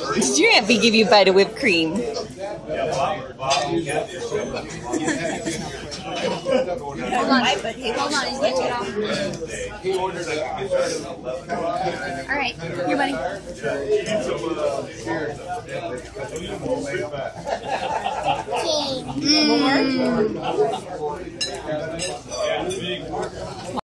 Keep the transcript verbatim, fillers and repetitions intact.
Did your Aunt Bee give you a bite of whipped cream? Hold on, hold on, he's getting it off. Alright, here, buddy. Mm.